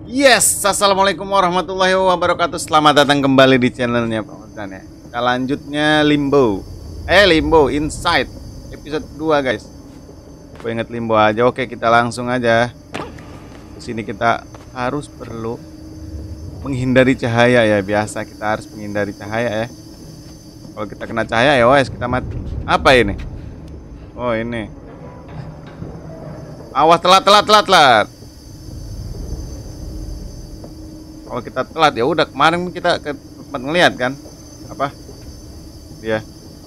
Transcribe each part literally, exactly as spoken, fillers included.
Yes, assalamualaikum warahmatullahi wabarakatuh. Selamat datang kembali di channelnya Pak Ozan ya. Kita lanjutnya Limbo. Eh Limbo Inside episode dua guys. Gue inget Limbo aja. Oke, kita langsung aja. Di sini kita harus perlu menghindari cahaya ya. Biasa kita harus menghindari cahaya ya. Kalau kita kena cahaya ya wes kita mati. Apa ini? Oh ini. Awas telat telat telat telat. Kalau kita telat ya udah, kemarin kita ke tempat ngeliat kan apa dia.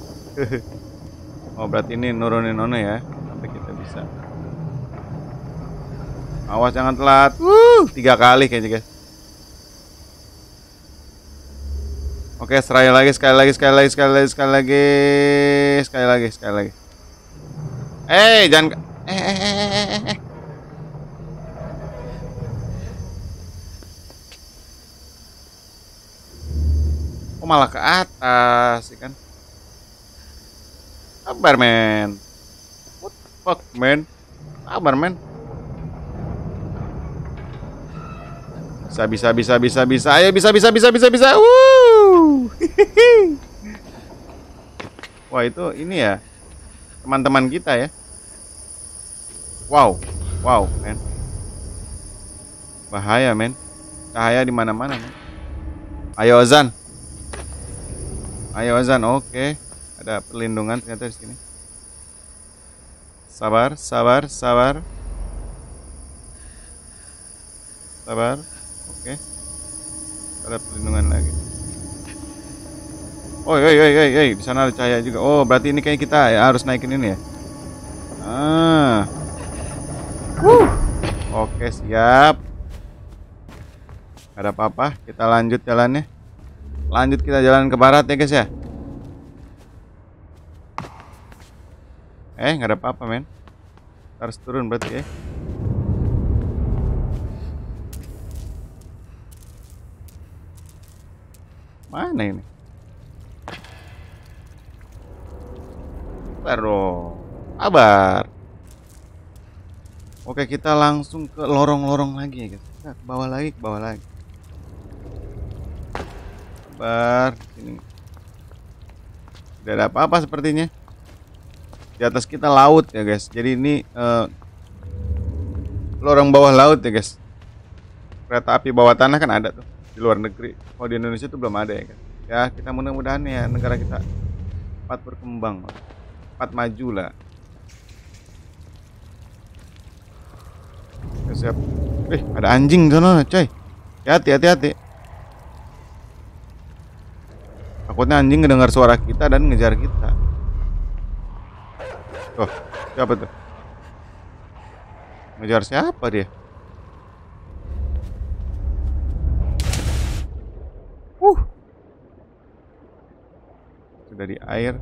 Oh berarti ini nurunin ono ya sampai kita bisa. Awas jangan telat. Wuh, tiga kali kayaknya guys. Oke, sekali lagi sekali lagi sekali lagi sekali lagi sekali lagi sekali lagi sekali lagi. Eh jangan eh eh eh eh eh. eh. Oh malah ke atas ya kan. Sabar men. What the fuck man. Sabar men. Bisa bisa bisa bisa bisa. Ayo bisa bisa bisa bisa bisa. Woo. Wah itu ini ya teman-teman kita ya. Wow. Wow men. Bahaya men. Cahaya di mana-mana men. Ayo Ozan. Ayo Ozan, oke. Ada perlindungan ternyata di sini. Sabar, sabar, sabar. Sabar. Oke. Ada perlindungan lagi. Oh, oi, oi, oi, oi, di sana ada cahaya juga. Oh, berarti ini kayak kita ya harus naikin ini ya. Ah. Wuh. Oke, siap. Gak ada apa-apa, kita lanjut jalannya. Lanjut kita jalan ke barat ya guys ya. Eh nggak ada apa-apa men. Harus turun berarti ya. Mana ini? Baru sabar. Oke kita langsung ke lorong-lorong lagi ya guys. Nah, ke bawah lagi, ke bawah lagi. Bar ini tidak ada apa-apa sepertinya. Di atas kita laut ya guys. Jadi ini uh, lorong bawah laut ya guys. Kereta api bawah tanah kan ada tuh di luar negeri. Oh di Indonesia tuh belum ada ya guys. Ya kita mudah-mudahan ya negara kita cepat berkembang, cepat maju lah. Ya, siap. Eh ada anjing sana coy. Hati hati hati. Takutnya anjing ngedengar suara kita dan ngejar kita. Oh, siapa tuh? Ngejar siapa dia? Uh. Sudah di air.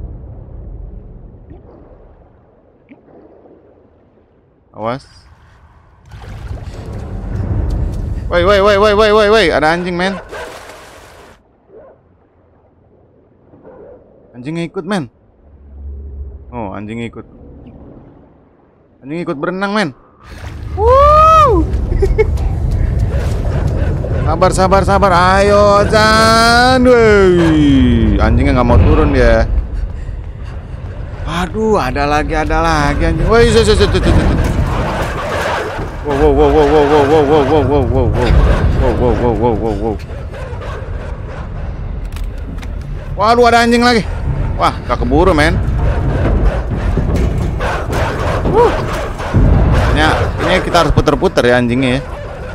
Awas. Woi, woi, woi, woi, woi, woi, woi, ada anjing, men. Anjingnya ikut men. Oh anjingnya ikut. Anjing ikut berenang men. Woo. Sabar sabar sabar. Ayo Jan. Woi. Anjingnya nggak mau turun dia. Aduh ada lagi ada lagi anjing. Woi. Wow wow wow wow wow wow wow wow wow wow wow wow wow wow wow wow wow. Waduh ada anjing lagi. Wah, gak keburu men. Uh. Ini, ini kita harus puter-puter ya anjingnya ya.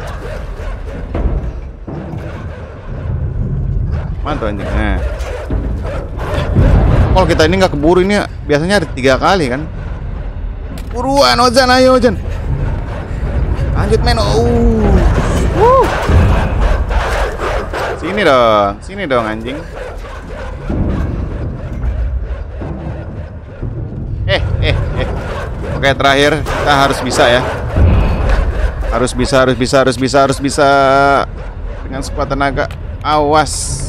Mantap anjingnya. Kalau kita ini nggak keburu ini biasanya ada tiga kali kan. Buruan Ozan, ayo Ozan. Lanjut men. Oh. Uh. Sini dong, sini dong anjing. Eh, eh, eh. Oke, terakhir kita harus bisa ya. Harus bisa, harus bisa, harus bisa, harus bisa. Dengan sekuat tenaga. Awas.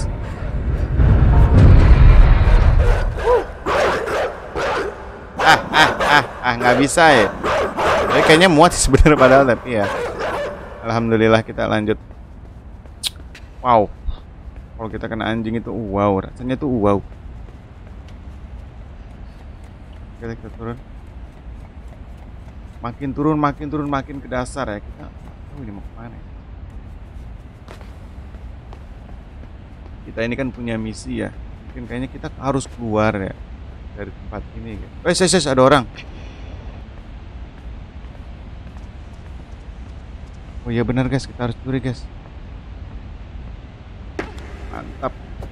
Ah, ah, ah, ah, nggak bisa ya. Jadi kayaknya muat sih sebenarnya padahal tapi ya. Alhamdulillah kita lanjut. Wow. Kalau kita kena anjing itu wow, rasanya tuh wow. Kita, kita turun. Makin turun, makin turun, makin ke dasar ya. Kita oh ini mau kemana ya? Kita ini kan punya misi ya. Mungkin kayaknya kita harus keluar ya dari tempat ini. Wes, wes, wes, ada orang. Oh iya benar guys, kita harus curi guys. Mantap.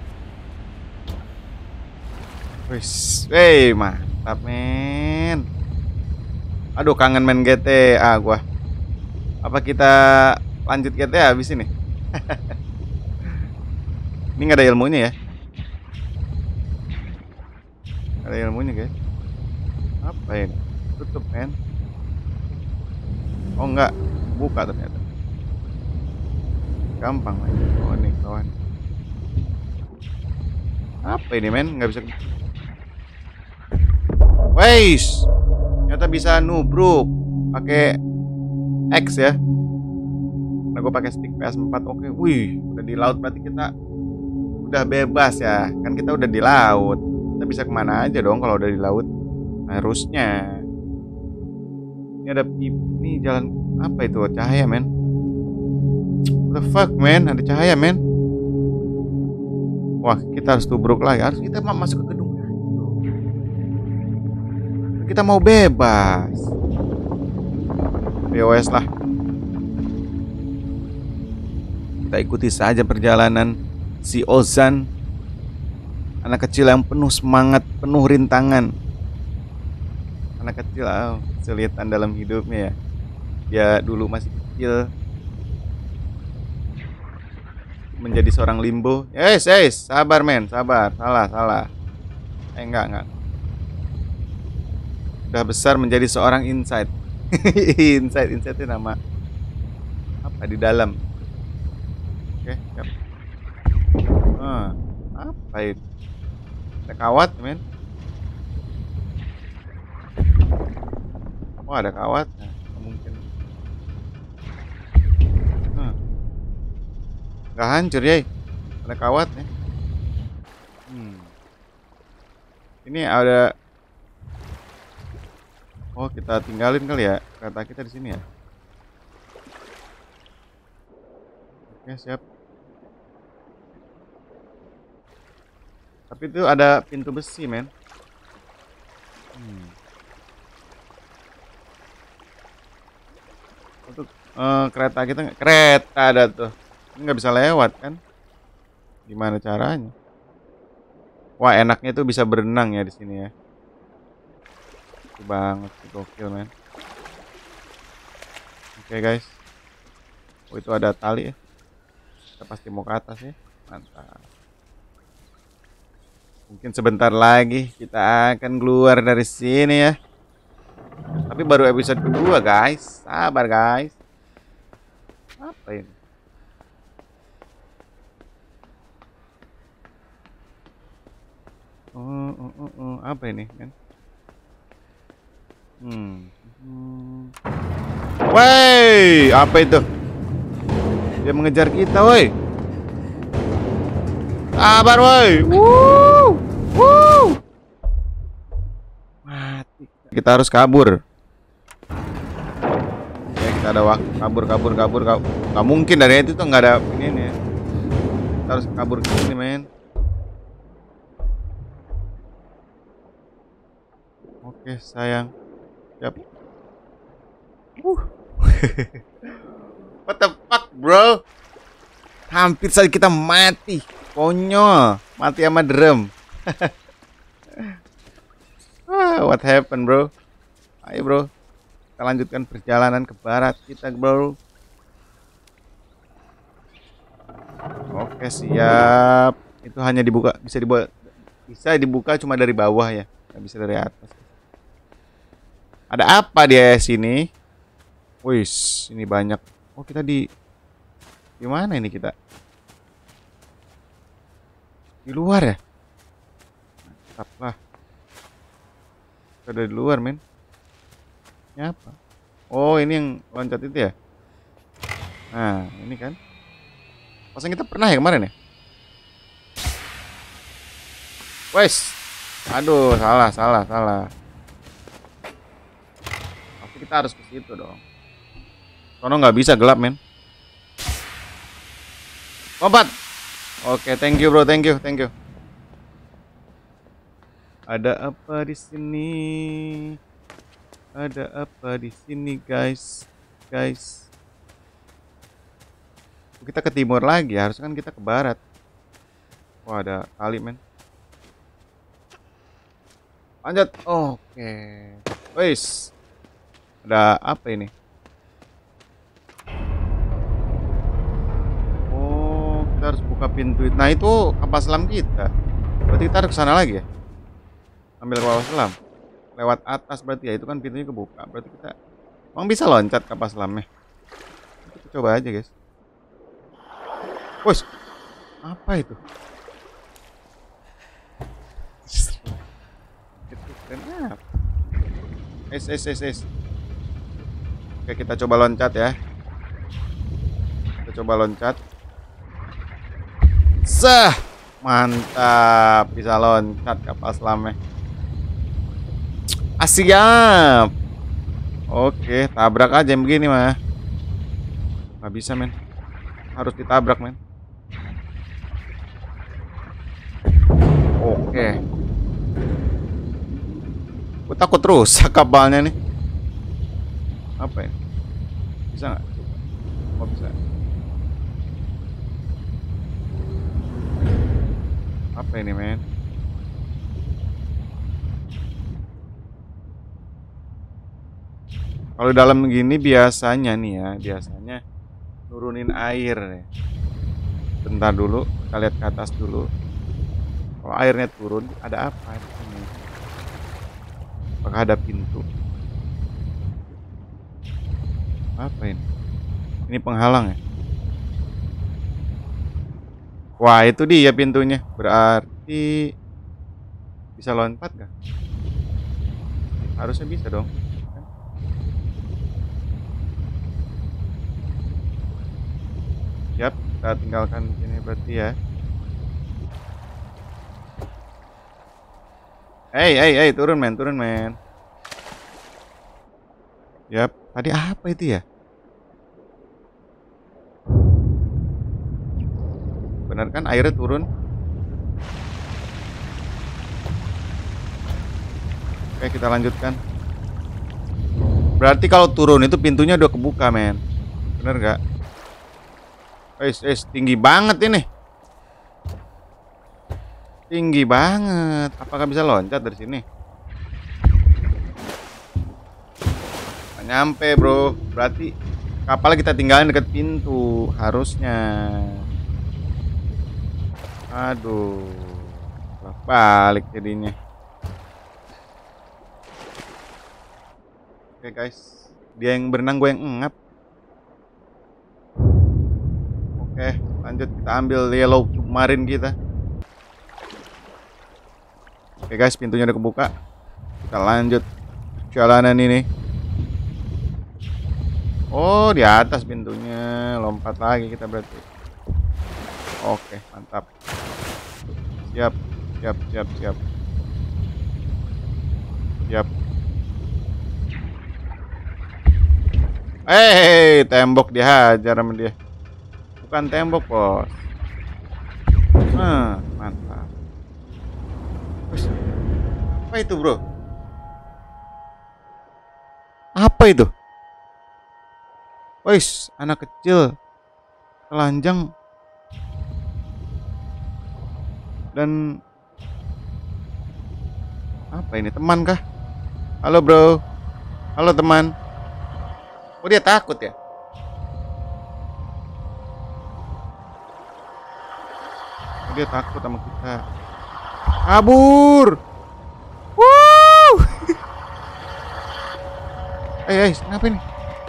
Wes, wey mantap men. Aduh kangen main G T A gua. Apa kita lanjut G T A habis ini? Ini nggak ada ilmunya ya? Nggak ada ilmunya guys. Apa ini? Tutup men. Oh enggak, buka ternyata. Gampang lagi. Oh ini kawan. Apa ini men? Nggak bisa. Weis, ternyata bisa nubruk pakai X ya. Nah gue pakai stick P S empat. Oke, wih, udah di laut berarti kita udah bebas ya. Kan kita udah di laut. Kita bisa kemana aja dong kalau udah di laut. Harusnya. Ini ada ini jalan apa itu? Cahaya men. What the fuck man? Ada cahaya men. Wah kita harus tubruk lagi. Harus kita masuk ke gedung. Kita mau bebas. B O S lah. Kita ikuti saja perjalanan si Ozan, anak kecil yang penuh semangat, penuh rintangan. Anak kecil, oh, kesulitan dalam hidupnya ya. Dia dulu masih kecil menjadi seorang limbo. Yes, yes, sabar men, sabar. Salah, salah. Eh enggak, enggak. Udah besar menjadi seorang insight. Insight, insight itu nama apa di dalam? Oke, siap. Ah, apa itu? Ada kawat, men. Oh, ada kawat. Nah, mungkin. Hmm. Gak hancur ya? Ada kawat ya? Hmm. Ini ada. Oh, kita tinggalin kali ya kereta kita di sini ya. Oke, siap. Tapi itu ada pintu besi, men. Hmm. Untuk uh, kereta kita, kereta ada tuh. Ini nggak bisa lewat kan? Gimana caranya? Wah, enaknya tuh bisa berenang ya di sini ya. Itu banget, gokil, men. Oke, guys. Oh, itu ada tali ya. Kita pasti mau ke atas ya. Mantap. Mungkin sebentar lagi kita akan keluar dari sini ya. Tapi baru episode kedua guys. Sabar guys. Apa ini? Oh, oh, oh, oh. Apa ini kan? Hmm. hmm. Wey, apa itu? Dia mengejar kita, woi. Sabar, woi. Wuh. Wuh. Mati. Kita harus kabur. Ya, kita ada waktu kabur, kabur, kabur, kabur. Gak mungkin dari itu tuh nggak ada ini nih. Kita harus kabur ke sini, men. Oke, sayang. Siap. Uh. What the fuck, bro? Hampir saja kita mati. Konyol, mati sama drum. Ah, what happened, bro? Ayo, bro. Kita lanjutkan perjalanan ke barat kita, bro. Oke, siap. Itu hanya dibuka, bisa dibuka, bisa dibuka cuma dari bawah ya, nggak bisa dari atas. Ada apa dia sini? Wih, ini banyak. Oh, kita di di mana ini kita? Di luar ya? Mantap lah. Kita ada di luar, men. Ini apa? Oh, ini yang loncat itu ya? Nah, ini kan. Pasang kita pernah ya kemarin ya? Wes. Aduh, salah, salah, salah. Pasti kita harus ke situ dong. Sono nggak bisa gelap, men. Lompat. Oke, thank you, bro. Thank you, thank you. Ada apa di sini? Ada apa di sini, guys? Guys. Kita ke timur lagi, harusnya kan kita ke barat. Wah, ada kali, men. Lanjut. Oke. Wes. Ada apa ini? Oh, kita harus buka pintu. Nah, itu kapal selam kita. Berarti kita harus ke sana lagi ya? Ambil kapal selam. Lewat atas berarti ya, itu kan pintunya kebuka. Berarti kita emang bisa loncat kapal selamnya. Kita coba aja, guys. Wes, apa itu? Itu keren apa? Es, es, es, es. Oke, kita coba loncat ya. Kita coba loncat. Sah, mantap, bisa loncat kapal selamnya. Ah, siap. Oke, tabrak aja yang begini mah. Gak bisa, men. Harus ditabrak, men. Oke. Gue takut rusak kapalnya nih. Apa ya? Bisa nggak? Oh, bisa. Apa ini, men? Kalau dalam gini biasanya nih ya, biasanya nurunin air nih. Bentar dulu, kita lihat ke atas dulu. Kalau airnya turun, ada apa di sini? Apakah ada pintu? Apa ini? Ini penghalang ya? Wah, itu dia pintunya. Berarti bisa lompat gak? Harusnya bisa dong. Yap, kita tinggalkan sini berarti ya. Hei, hei, hei, turun men, turun men. Yap, tadi apa itu ya? Benar kan airnya turun? Oke, kita lanjutkan. Berarti kalau turun itu pintunya udah kebuka, men. Bener gak? Wes, wes, tinggi banget ini. Tinggi banget. Apakah bisa loncat dari sini? Nggak nyampe, bro. Berarti kapalnya kita tinggalin dekat pintu. Harusnya. Aduh. Balik jadinya. Oke, guys. Dia yang berenang, gue yang ngap. Oke, lanjut kita ambil yellow submarine kita. Oke guys, pintunya udah kebuka. Kita lanjut jalanan ini. Oh, di atas pintunya. Lompat lagi kita berarti. Oke, mantap. Siap, siap, siap, siap. Siap. Eh, tembok dihajar sama dia. Bukan tembok, bos. Nah, mantap. Apa itu, bro? Apa itu? Wis, anak kecil telanjang dan apa ini, teman kah? Halo, bro. Halo, teman. Oh, dia takut ya? Oh, dia takut sama kita. Kabur. Wuh. Eh, eh, kenapa ini?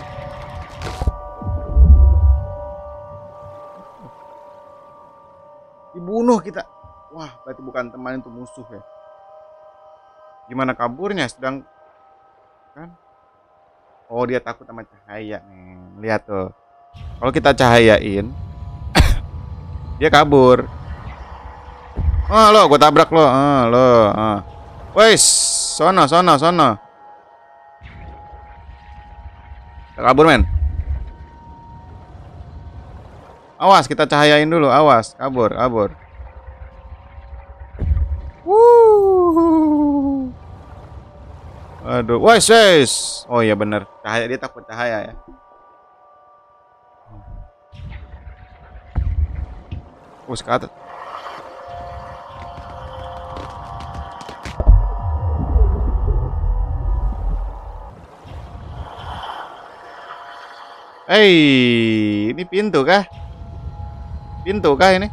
Dibunuh kita. Wah, berarti bukan teman, itu musuh ya. Gimana kaburnya? Sedang kan? Oh, dia takut sama cahaya nih. Lihat tuh. Kalau kita cahayain, dia kabur. Oh lo, gue tabrak lo. Oh, lo. Oh. Wes, sono, sono, sono. Kabur men. Awas, kita cahayain dulu. Awas, kabur, kabur. Wuh. Aduh, wes, wes. Oh iya bener, cahaya, dia takut cahaya ya. Push ke atas. Hei, ini pintu kah? Pintu kah ini?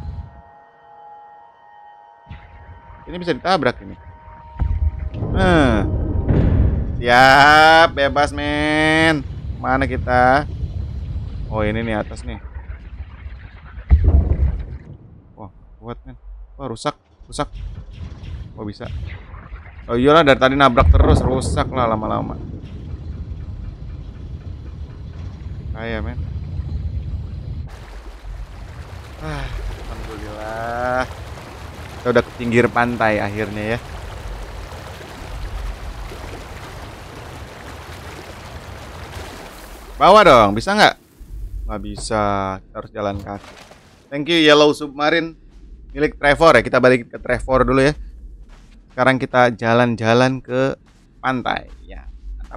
Ini bisa ditabrak ini. Hmm. Siap, bebas men. Mana kita? Oh ini nih atas nih. Wah, kuat men. Wah rusak, rusak. Oh bisa. Oh iyalah dari tadi nabrak terus, rusak lah lama-lama. Kayak men. Ah, alhamdulillah. Kita udah ke pinggir pantai akhirnya ya. Bawa dong, bisa nggak? Nggak bisa, kita harus jalan kaki. Thank you Yellow Submarine milik Trevor ya. Kita balik ke Trevor dulu ya. Sekarang kita jalan-jalan ke pantai ya. Mantap.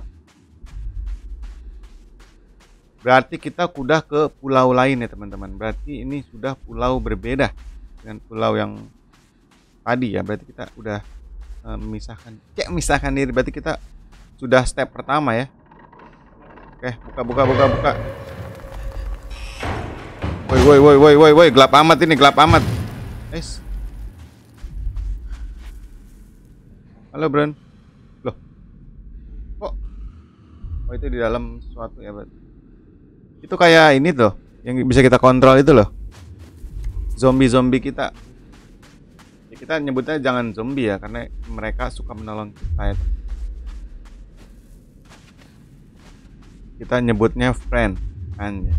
Berarti kita udah ke pulau lain ya teman-teman. Berarti ini sudah pulau berbeda dengan pulau yang tadi ya. Berarti kita udah uh, memisahkan, kayak memisahkan diri. Berarti kita sudah step pertama ya. Oke, buka buka buka buka. Woi woi woi woi woi woi, gelap amat ini, gelap amat. Es. Halo, Bron. Loh. Kok? Oh, itu di dalam sesuatu ya, berarti. Itu kayak ini tuh, yang bisa kita kontrol itu loh. Zombie-zombie kita. Ya, kita nyebutnya jangan zombie ya, karena mereka suka menolong kita ya. Kita nyebutnya friend, anjay.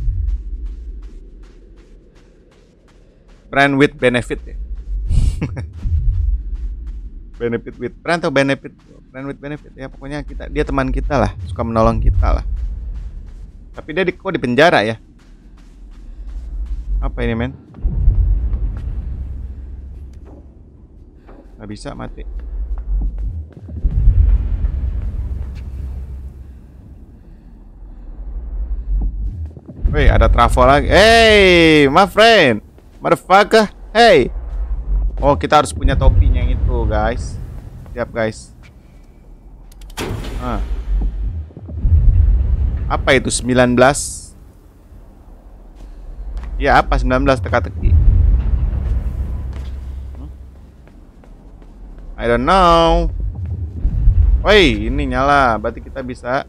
Friend with benefit ya. Benefit with friend atau benefit? Friend with benefit ya, pokoknya kita, dia teman kita lah, suka menolong kita lah. Tapi dia di, kok di penjara ya? Apa ini men? Gak bisa, mati. Woi, ada travel lagi. Hey, my friend, motherfucker. Hey. Oh, kita harus punya topinya yang itu, guys. Siap, guys. Ah. Apa itu sembilan belas? Ya, apa sembilan belas teka-teki? Hmm? I don't know. Woi, ini nyala. Berarti kita bisa.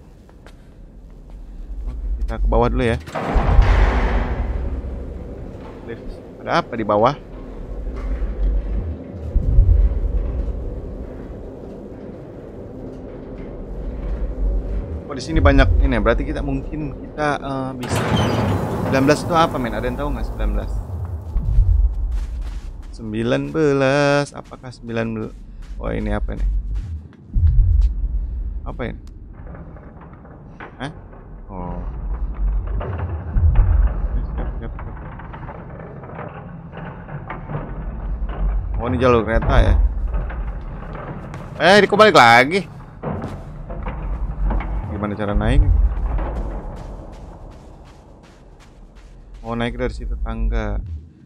Kita ke bawah dulu ya. Ada apa di bawah? Oh, di sini banyak ini. Berarti kita mungkin kita uh, bisa. sembilan belas itu apa, men? Ada yang tahu nggak sembilan belas? sembilan belas, apakah sembilan belas? Oh, ini apa nih? Apa ini? Hah? Oh. Oh, ini jalur kereta ya. Eh, kok balik lagi? Gimana cara naik? Oh, naik dari situ tangga.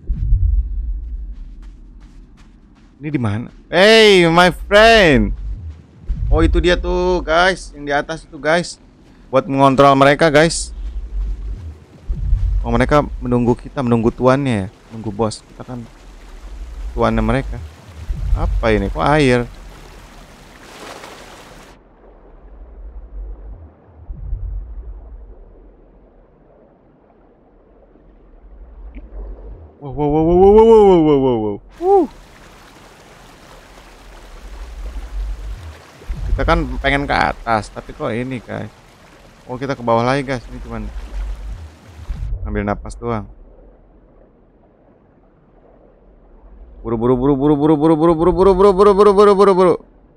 Ini di mana? Hey, my friend. Oh, itu dia tuh, guys. Yang di atas itu, guys. Buat mengontrol mereka, guys. Oh, mereka menunggu kita, menunggu tuannya ya. Menunggu bos. Kita kan tuannya mereka. Apa ini? Kok air? Wow wow wow wow wow wow wow wow wow. Uh. Kita kan pengen ke atas, tapi kok ini guys? Oh, kita ke bawah lagi guys. Ini cuman Ambil napas doang. Buru buru buru buru buru buru buru buru buru buru buru buru buru buru buru.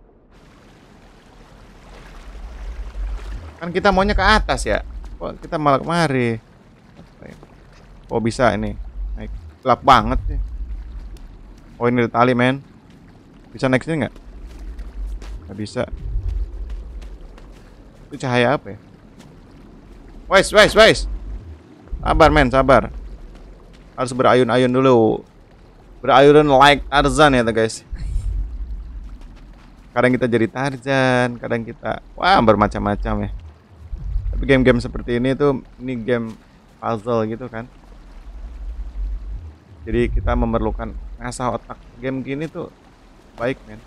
Kan kita maunya ke atas ya. Kok kita malah kemari? Oh bisa ini. Naik. Gelap banget sih. Oh ini ada tali men. Bisa naik sini nggak? Nggak bisa. Itu cahaya apa ya? Wais, wais, wais. Sabar men, sabar. Harus berayun-ayun dulu. Berayun like Tarzan ya guys. Kadang kita jadi Tarzan, kadang kita wah bermacam-macam ya. Tapi game-game seperti ini tuh, ini game puzzle gitu kan. Jadi kita memerlukan ngasah otak. Game gini tuh baik men.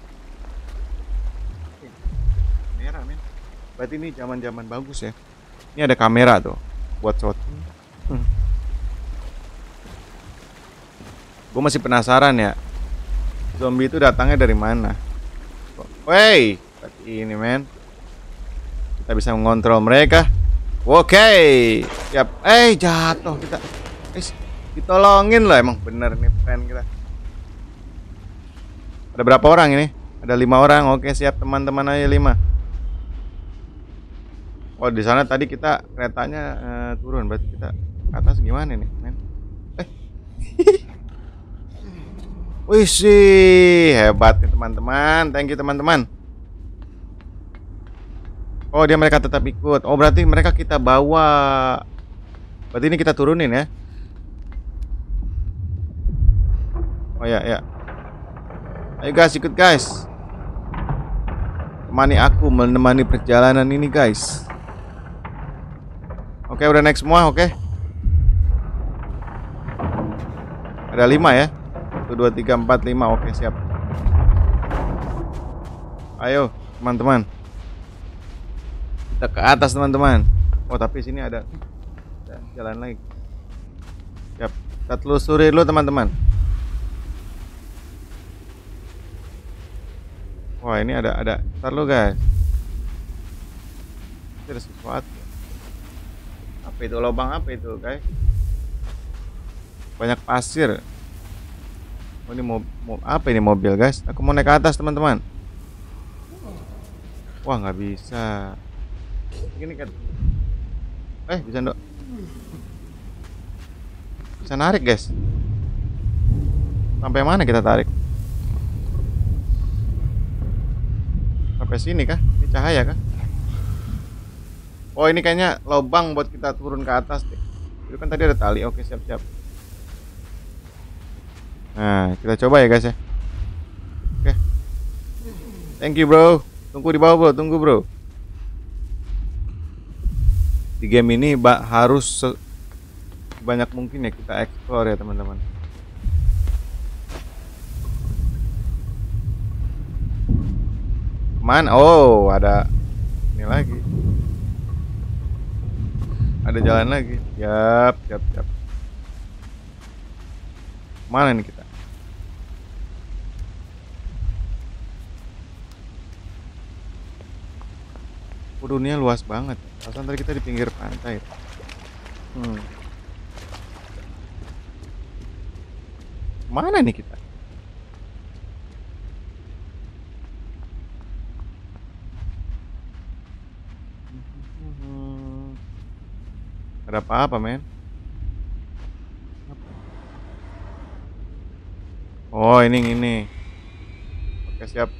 Kamera men. Berarti ini zaman-zaman bagus ya. Ini ada kamera tuh buat shot. Hmm. Gue masih penasaran ya. Zombie itu datangnya dari mana? Wey, ini men. Kita bisa mengontrol mereka. Oke, siap. Eh, jatuh kita. Eh, ditolongin lah emang bener nih friend kita. Ada berapa orang ini? Ada lima orang. Oke, siap teman-teman aja lima. Oh, di sana tadi kita keretanya uh, turun, berarti kita ke atas gimana nih, men? Eh. Wih sih, hebat nih teman-teman. Thank you teman-teman. Oh, dia mereka tetap ikut. Oh, berarti mereka kita bawa. Berarti ini kita turunin ya. Oh ya, ya. Ayo guys, ikut guys. Temani aku menemani perjalanan ini guys. Oke, udah naik semua, oke. Ada lima ya. satu, dua, tiga, empat, lima, oke siap. Ayo teman-teman. Kita ke atas teman-teman. Oh tapi sini ada, ada jalan lagi. Siap. Kita telusuri dulu teman-teman. Wah ini ada ada. Ntar lu guys. Ini ada sesuatu. Apa itu, lubang apa itu guys? Banyak pasir. Oh ini mau, mau apa ini mobil guys? Aku mau naik ke atas teman-teman. Wah nggak bisa. Gini kan? Eh bisa dok? Bisa narik guys. Sampai mana kita tarik? Sampai sini kah? Ini cahaya kah? Oh ini kayaknya lubang buat kita turun ke atas deh. Itu kan tadi ada tali. Oke siap-siap. Nah kita coba ya guys ya. Oke. Thank you bro. Tunggu di bawah bro. Tunggu bro. Di game ini harus sebanyak mungkin ya kita explore ya teman-teman. Mana? Oh ada ini lagi. Ada jalan lagi. Yap, yap, yap. Mana nih kita? Oh, dunia luas banget. Perasaan tadi kita di pinggir pantai. Hmm. Mana nih kita? Ada apa-apa men? Oh ini ini. Oke siap.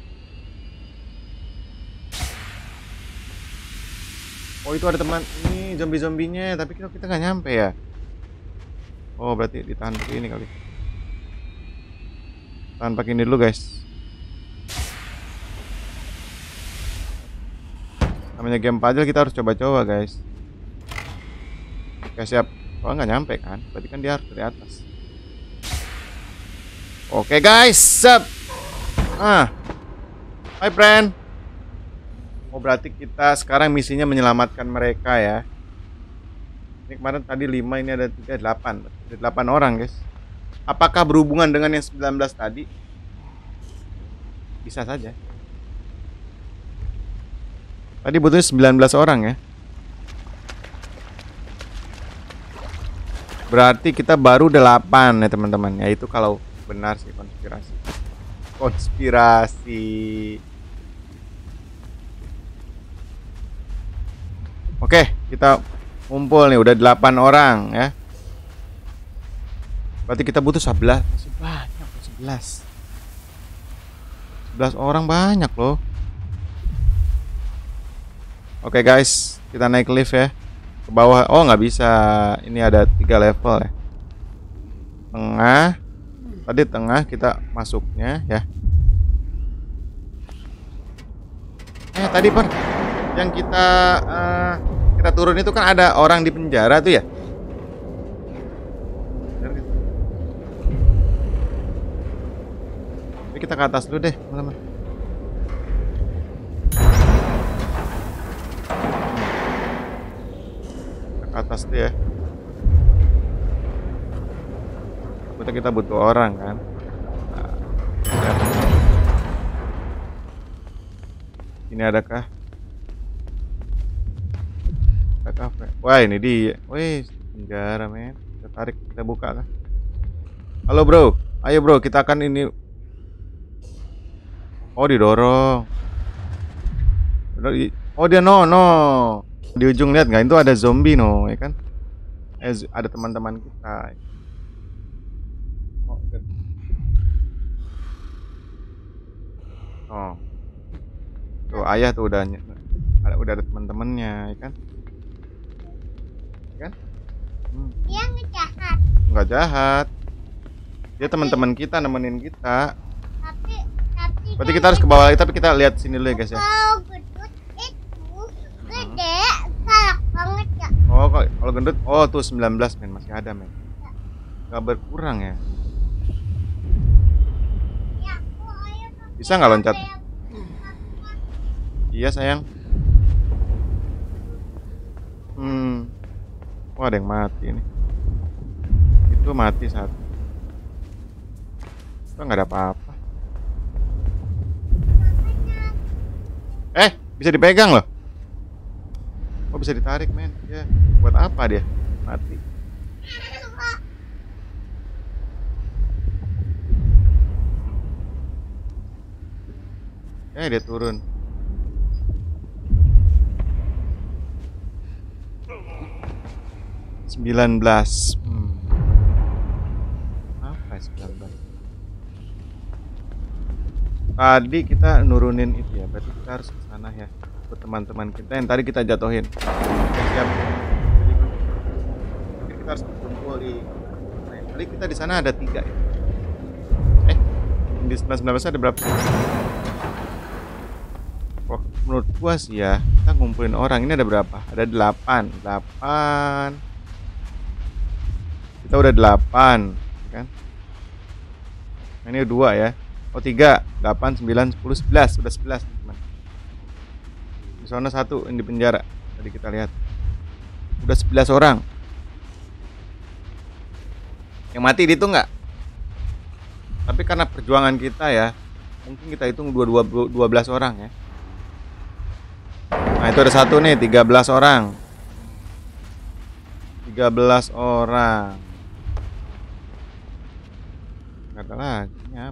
Oh itu ada teman ini zombie-zombinya, tapi kita kita nggak nyampe ya. Oh berarti ditahan pakai ini kali. Tahan pakai ini dulu guys. Namanya game puzzle kita harus coba-coba guys. Oke siap. Oh nggak nyampe kan? Berarti kan dia harus dari atas. Oke guys, siap. Ah, my friend. Oh berarti kita sekarang misinya menyelamatkan mereka ya. Ini kemarin tadi lima, ini ada tiga, delapan. Ada delapan orang guys. Apakah berhubungan dengan yang sembilan belas tadi? Bisa saja. Tadi butuhnya sembilan belas orang ya. Berarti kita baru delapan ya teman-teman. Ya itu kalau benar sih konspirasi. Konspirasi. Oke, kita ngumpul nih udah delapan orang ya. Berarti kita butuh sebelas. Masih banyak sebelas. sebelas orang banyak loh. Oke guys, kita naik lift ya. Ke bawah. Oh nggak bisa. Ini ada tiga level ya. Tengah. Tadi tengah kita masuknya ya. Eh tadi Pan, yang kita uh, kita turun itu kan ada orang di penjara tuh ya. Tapi kita ke atas dulu deh teman-teman. Ke atas tuh ya. Kita kita butuh orang kan. Nah, ya. Ini adakah? Ada kafe. Wah ini dia. Wih penjara men. Kita tarik, kita buka kan. Halo bro, ayo bro kita akan ini. Oh didorong. Oh dia no no. Di ujung lihat nggak? Itu ada zombie no, ya kan? Eh, ada teman-teman kita. Oh. Tuh ayah tuh udah ada udah ada teman-temannya, ya kan? Ya kan? Hmm. Dia nggak jahat. Nggak jahat. Dia teman-teman kita nemenin kita. Tapi tapi Berarti kita harus ke bawah lagi, tapi kita lihat sini dulu ya guys ya. Kalau gendut itu gede, galak banget ya. Oh kalau gendut, oh tuh sembilan belas men, masih ada men. Nggak berkurang ya. Ya, oh, ayo, Bisa nggak loncat? Iya sayang. Hmm. Wah ada yang mati nih. Itu mati satu. Itu nggak ada apa-apa. Eh bisa dipegang loh. Oh bisa ditarik men. Ya buat apa dia mati? Eh dia turun. sembilan belas. Hmm. Apa sembilan belas? Tadi kita nurunin itu ya, berarti kita harus ke sana ya. Buat teman-teman kita yang tadi kita jatuhin. Oke, siap. Jadi kita harus kumpul di. Nah, tadi kita di sana ada tiga ya. Eh, di sembilan belas ada berapa? Oh, menurut gua sih ya, kita ngumpulin orang ini ada berapa? Ada delapan, delapan. Kita udah delapan, kan? Nah, ini dua ya. Oh tiga, delapan, sembilan, sepuluh, sebelas, udah sebelas teman. Di sana satu yang di penjara. Tadi kita lihat. Udah sebelas orang. Yang mati itu nggak? Tapi karena perjuangan kita ya, mungkin kita hitung dua belas orang ya. Nah itu ada satu nih, tiga belas orang. tiga belas orang. Nggak ada lagi ya.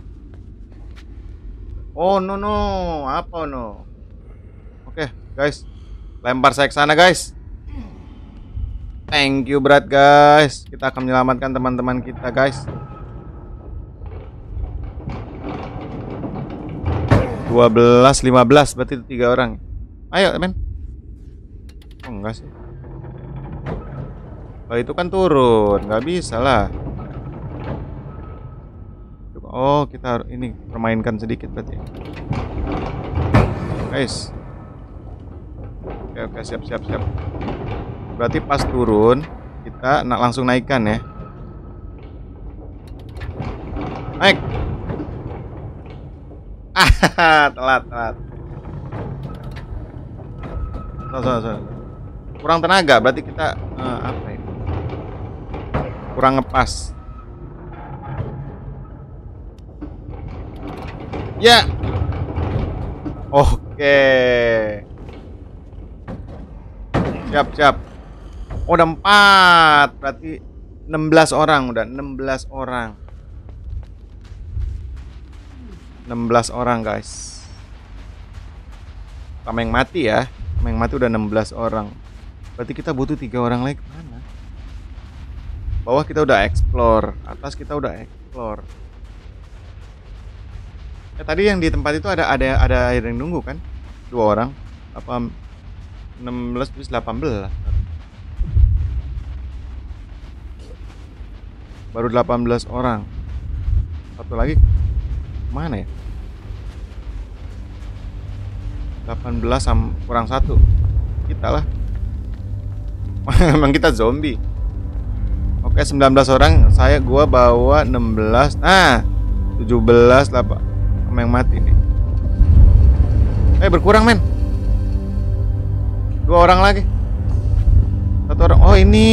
Oh no no, apa no? Oke guys, lempar saya ke sana guys. Thank you berat guys. Kita akan menyelamatkan teman-teman kita guys. dua belas, lima belas berarti itu tiga orang. Ayo men. Oh enggak sih. Oh itu kan turun, nggak bisa lah. Oh kita harus ini permainkan sedikit berarti. Guys. Oke oke siap siap siap. Berarti pas turun kita nak langsung naikkan ya. Naik. Ah telat telat. So, so, so. Kurang tenaga berarti kita uh, apa ini? Kurang ngepas. Ya. Oke. Siap siap. Oh, ada empat. Berarti enam belas orang, udah enam belas orang. enam belas orang, guys. Sama yang mati ya. Sama yang mati udah enam belas orang. Berarti kita butuh tiga orang lagi mana? Bawah kita udah explore, atas kita udah explore. Ya, tadi yang di tempat itu ada ada ada yang nunggu kan? Dua orang. Apa enam belas plus delapan belas. Baru delapan belas orang. Satu lagi mana ya? delapan belas sama kurang satu. Kita lah. Emang kita zombie. Oke, sembilan belas orang. Saya gua bawa enam belas. Nah, tujuh belas delapan. Sama yang mati nih. Eh, berkurang, men. Dua orang lagi. Satu orang. Oh, ini.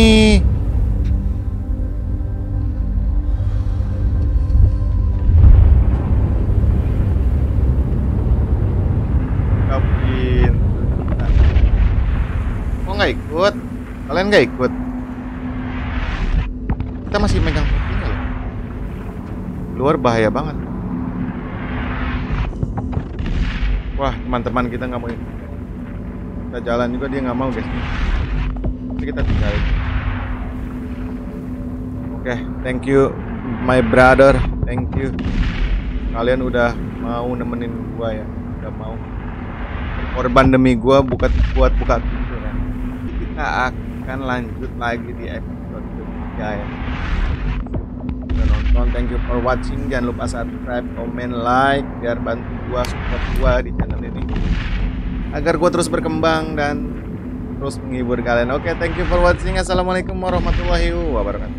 Kok nggak ikut? Kalian nggak ikut? Kita masih megang topinya loh. Luar bahaya banget. Wah, teman-teman kita nggak mau ikut. Kita jalan juga dia nggak mau, guys. Jadi kita tinggalin. Oke, okay, thank you my brother, thank you. Kalian udah mau nemenin gua ya, udah mau korban demi gua buka buat buka pintu ya. Kita akan lanjut lagi di episode ketiga ya. Udah nonton, thank you for watching. Jangan lupa subscribe, comment, like biar bantu gua, support gua di channel ini agar gua terus berkembang dan terus menghibur kalian. Oke, okay, thank you for watching. Assalamualaikum warahmatullahi wabarakatuh.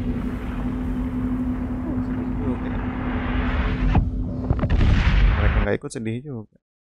Mereka nggak ikut, sedih juga.